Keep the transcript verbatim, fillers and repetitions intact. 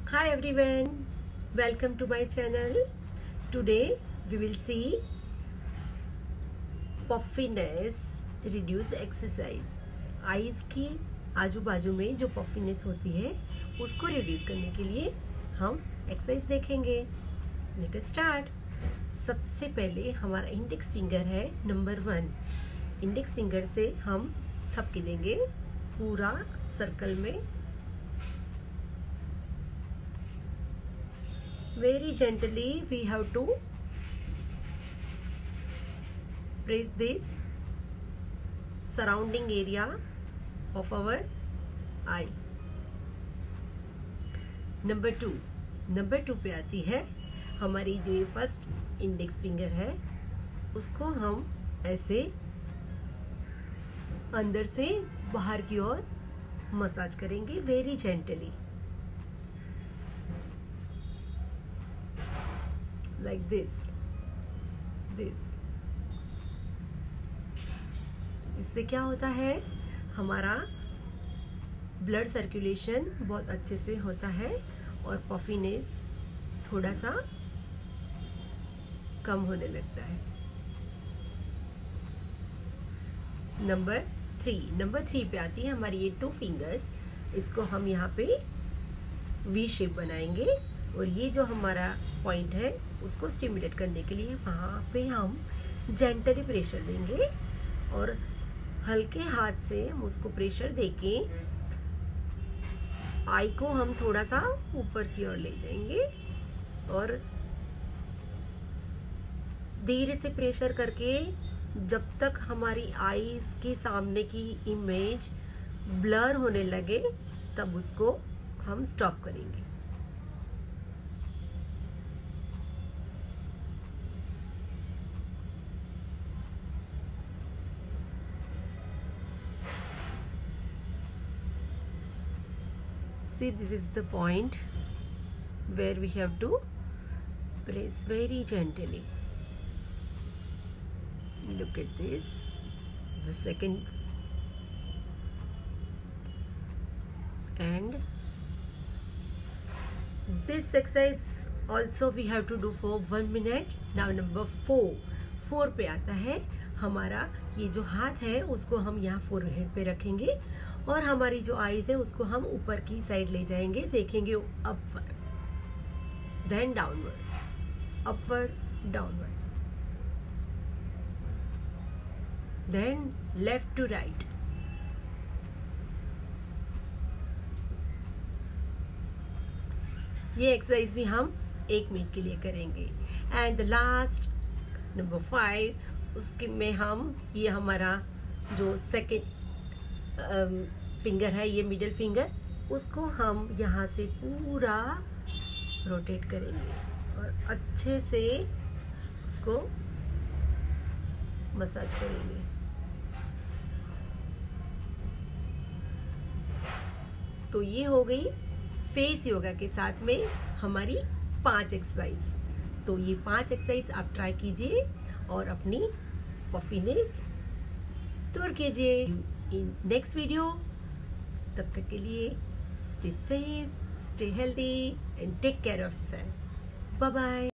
Hi everyone, welcome to my channel. Today we will see puffiness reduce exercise. Eyes की आजू बाजू में जो पफिनेस होती है उसको रिड्यूस करने के लिए हम एक्सरसाइज देखेंगे. Let us start. सबसे पहले हमारा इंडेक्स फिंगर है नंबर वन. इंडेक्स फिंगर से हम थपकी देंगे पूरा सर्कल में. Very gently we have to press this surrounding area of our eye. Number two number two पे आती है हमारी जो ये फर्स्ट इंडेक्स फिंगर है, उसको हम ऐसे अंदर से बाहर की ओर मसाज करेंगे very gently, like this this इससे क्या होता है, हमारा ब्लड सर्कुलेशन बहुत अच्छे से होता है और पफिनेस थोड़ा सा कम होने लगता है. नंबर थ्री नंबर थ्री पे आती है हमारी ये टू फिंगर्स. इसको हम यहाँ पे वी शेप बनाएंगे और ये जो हमारा पॉइंट है उसको स्टिमुलेट करने के लिए वहाँ पे हम जेंटली प्रेशर देंगे और हल्के हाथ से हम उसको प्रेशर देके आई को हम थोड़ा सा ऊपर की ओर ले जाएंगे और धीरे से प्रेशर करके जब तक हमारी आईज के सामने की इमेज ब्लर होने लगे तब उसको हम स्टॉप करेंगे. See, this is the point where we have to press very gently. Look at this, the second, and this exercise also we have to do for one minute. Now number four four पे आता है हमारा ये जो हाथ है उसको हम यहाँ फोरहेड पे रखेंगे और हमारी जो आईज है उसको हम ऊपर की साइड ले जाएंगे. देखेंगे upward then downward, upward downward, then left to right. ये एक्सरसाइज भी हम एक मिनट के लिए करेंगे. And the last number five, उसके में हम ये हमारा जो सेकेंड फिंगर है, ये मिडिल फिंगर, उसको हम यहाँ से पूरा रोटेट करेंगे और अच्छे से उसको मसाज करेंगे. तो ये हो गई फेस योगा के साथ में हमारी पांच एक्सरसाइज. तो ये पांच एक्सरसाइज आप ट्राई कीजिए और अपनी पफिनेस दूर कीजिए. इन नेक्स्ट वीडियो, तब तक के लिए stay safe, stay healthy and take care of yourself. Bye bye.